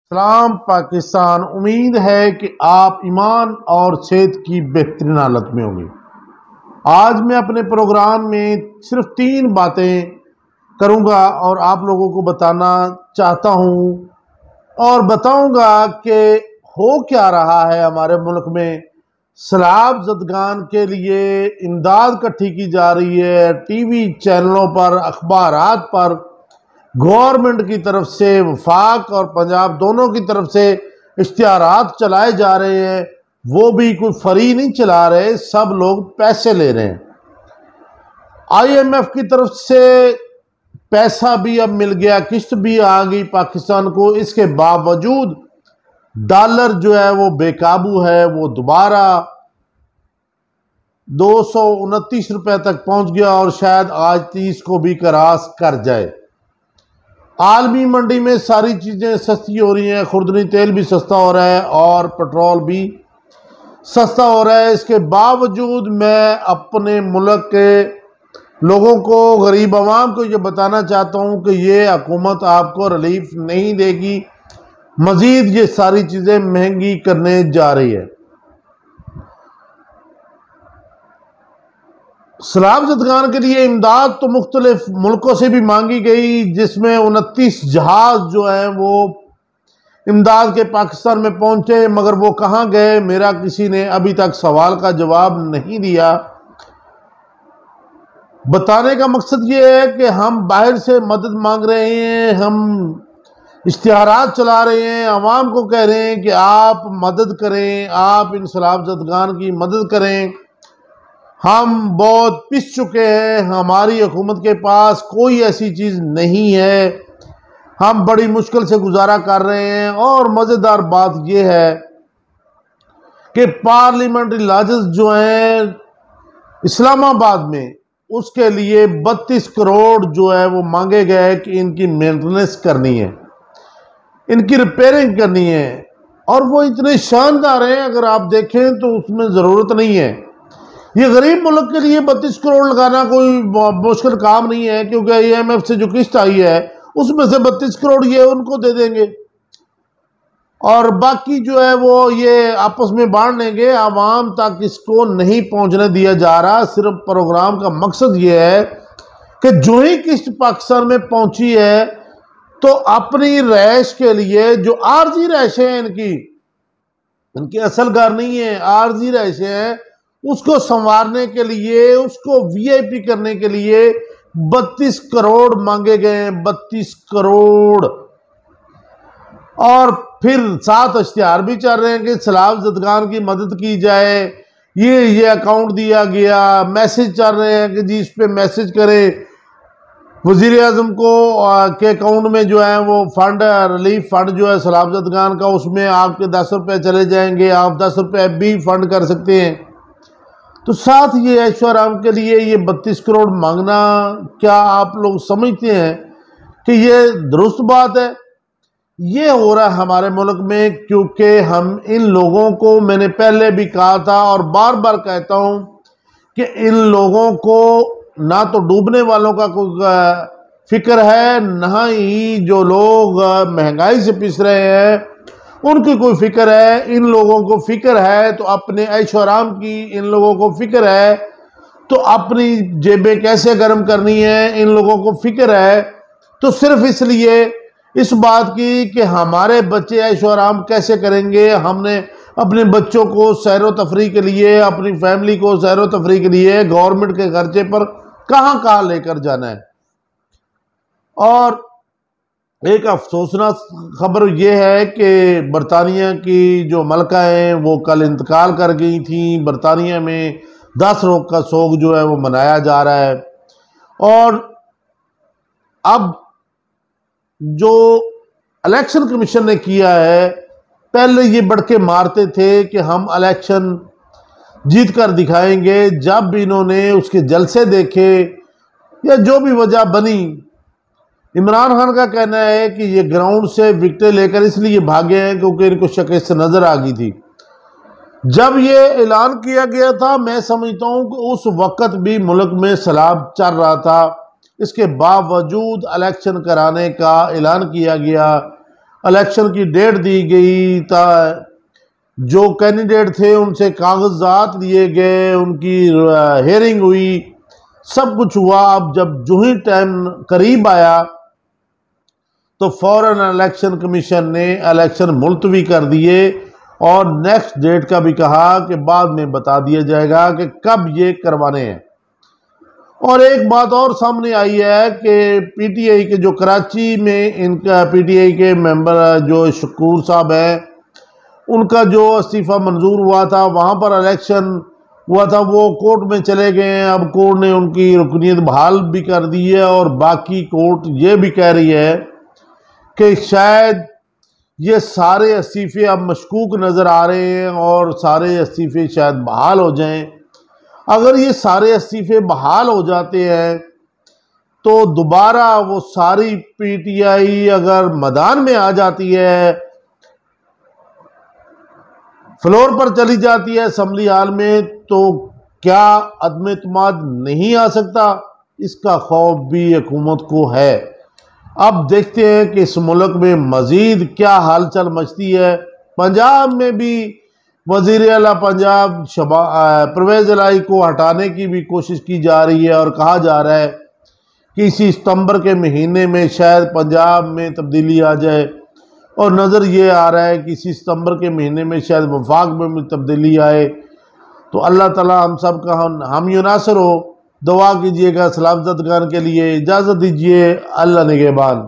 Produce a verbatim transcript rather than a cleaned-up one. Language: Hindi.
सलाम पाकिस्तान। उम्मीद है कि आप ईमान और सेहत की बेहतरीन हालत में होंगे। आज मैं अपने प्रोग्राम में सिर्फ तीन बातें करूंगा और आप लोगों को बताना चाहता हूं और बताऊंगा कि हो क्या रहा है हमारे मुल्क में। सैलाब ज़दगान के लिए इमदाद इकट्ठी की जा रही है, टीवी चैनलों पर, अखबारात पर गवर्नमेंट की तरफ से, वफाक और पंजाब दोनों की तरफ से इश्तिहारात चलाए जा रहे हैं। वो भी कोई फ्री नहीं चला रहे, सब लोग पैसे ले रहे हैं। आईएमएफ की तरफ से पैसा भी अब मिल गया, किस्त भी आ गई पाकिस्तान को। इसके बावजूद डॉलर जो है वो बेकाबू है, वो दोबारा दो सौ उनतीस रुपये तक पहुंच गया और शायद आज तीस को भी क्रॉस कर जाए। आलमी मंडी में सारी चीज़ें सस्ती हो रही हैं, खुर्दनी तेल भी सस्ता हो रहा है और पेट्रोल भी सस्ता हो रहा है। इसके बावजूद मैं अपने मुल्क के लोगों को, गरीब आवाम को ये बताना चाहता हूँ कि ये हुकूमत आपको रिलीफ नहीं देगी, मज़ीद ये सारी चीज़ें महंगी करने जा रही है। सैलाब ज़दगान के लिए इमदाद तो मुख्तलिफ मुल्कों से भी मांगी गई, जिसमें उनतीस जहाज जो हैं वो इमदाद के पाकिस्तान में पहुंचे, मगर वो कहाँ गए मेरा किसी ने अभी तक सवाल का जवाब नहीं दिया। बताने का मकसद ये है कि हम बाहर से मदद मांग रहे हैं, हम इश्तिहारात चला रहे हैं, आवाम को कह रहे हैं कि आप मदद करें, आप इन सैलाब ज़दगान की मदद करें। हम बहुत पिस चुके हैं, हमारी हुकूमत के पास कोई ऐसी चीज़ नहीं है, हम बड़ी मुश्किल से गुजारा कर रहे हैं। और मज़ेदार बात यह है कि पार्लियामेंट्री लॉजेस जो हैं इस्लामाबाद में, उसके लिए बत्तीस करोड़ जो है वो मांगे गए कि इनकी मेंटेनेंस करनी है, इनकी रिपेयरिंग करनी है। और वो इतने शानदार हैं, अगर आप देखें तो उसमें ज़रूरत नहीं है। ये गरीब मुल्क के लिए बत्तीस करोड़ लगाना कोई मुश्किल काम नहीं है, क्योंकि आईएमएफ से जो किस्त आई है उसमें से बत्तीस करोड़ ये उनको दे देंगे और बाकी जो है वो ये आपस में बांट लेंगे। आवाम तक इसको नहीं पहुंचने दिया जा रहा। सिर्फ प्रोग्राम का मकसद ये है कि जो ही किस्त पाकिस्तान में पहुंची है तो अपनी रैश के लिए, जो आर्जी रैशें हैं इनकी, इनकी असल घर नहीं है, आर्जी रैशें हैं, उसको संवारने के लिए, उसको वीआईपी करने के लिए बत्तीस करोड़ मांगे गए हैं, बत्तीस करोड़। और फिर साथ इश्तिहार भी चल रहे हैं कि सैलाब ज़दगान की मदद की जाए, ये ये अकाउंट दिया गया, मैसेज चल रहे हैं कि जी इस पे मैसेज करें वज़ीर आज़म को के अकाउंट में जो है वो फंड, रिलीफ फंड जो है सैलाब ज़दगान का, उसमें आपके दस रुपये चले जाएंगे, आप दस रुपये भी फंड कर सकते हैं। तो साथ ये ऐशो आराम के लिए ये बत्तीस करोड़ मांगना, क्या आप लोग समझते हैं कि ये दुरुस्त बात है? ये हो रहा है हमारे मुल्क में क्योंकि हम इन लोगों को, मैंने पहले भी कहा था और बार बार कहता हूं कि इन लोगों को ना तो डूबने वालों का कोई फिक्र है, ना ही जो लोग महंगाई से पिस रहे हैं उनकी कोई फिक्र है। इन लोगों को फिक्र है तो अपने ऐशो आराम की, इन लोगों को फिक्र है तो अपनी जेबें कैसे गर्म करनी है, इन लोगों को फिक्र है तो सिर्फ इसलिए इस बात की कि हमारे बच्चे ऐशो आराम कैसे करेंगे। हमने अपने बच्चों को सैर व तफरी के लिए, अपनी फैमिली को सैर व तफरी के लिए गवर्नमेंट के खर्चे पर कहाँ कहाँ लेकर जाना है। और एक अफसोसनाक खबर यह है कि बरतानिया की जो मलका हैं वो कल इंतकाल कर गई थी। बरतानिया में दस रोज़ का सोग जो है वो मनाया जा रहा है। और अब जो इलेक्शन कमीशन ने किया है, पहले ये बढ़ के मारते थे कि हम इलेक्शन जीत कर दिखाएंगे। जब इन्होंने उसके जलसे देखे या जो भी वजह बनी, इमरान खान का कहना है कि ये ग्राउंड से विकेटें लेकर इसलिए भागे हैं क्योंकि इनको शिकस्त नजर आ गई थी। जब ये ऐलान किया गया था, मैं समझता हूं कि उस वक्त भी मुल्क में सैलाब चल रहा था, इसके बावजूद इलेक्शन कराने का ऐलान किया गया। इलेक्शन की डेट दी गई था, जो कैंडिडेट थे उनसे कागजात लिए गए, उनकी हेयरिंग हुई, सब कुछ हुआ। अब जब जो ही टाइम करीब आया तो फौरन इलेक्शन कमीशन ने इलेक्शन मुलतवी कर दिए और नेक्स्ट डेट का भी कहा कि बाद में बता दिया जाएगा कि कब ये करवाने हैं। और एक बात और सामने आई है कि पीटीआई के जो कराची में इनका पीटीआई के मेंबर जो शकूर साहब हैं, उनका जो इस्तीफ़ा मंजूर हुआ था, वहाँ पर इलेक्शन हुआ था, वो कोर्ट में चले गए हैं। अब कोर्ट ने उनकी रुकनीत बहाल भी कर दी है और बाकी कोर्ट ये भी कह रही है कि शायद ये सारे इस्तीफ़े अब मशकूक नज़र आ रहे हैं और सारे इस्तीफ़े शायद बहाल हो जाएं। अगर ये सारे इस्तीफ़े बहाल हो जाते हैं तो दोबारा वो सारी पीटीआई अगर मैदान में आ जाती है, फ्लोर पर चली जाती है असम्बली हाल में, तो क्या अदम इत्मीनान नहीं आ सकता? इसका खौफ भी हुकूमत को है। अब देखते हैं कि इस मुल्क में मज़ीद क्या हालचाल मचती है। पंजाब में भी वज़ीर आला पंजाब शबा परवेज़ इलाही को हटाने की भी कोशिश की जा रही है और कहा जा रहा है कि इसी सितंबर के महीने में शायद पंजाब में तब्दीली आ जाए, और नज़र ये आ रहा है कि इसी सितंबर के महीने में शायद वफाक में भी तब्दीली आए। तो अल्लाह ताला हम सब का हम हम युनासर हो। दुआ कीजिएगा सलामत खान के लिए। इजाज़त दीजिए। अल्लाह निगहबान।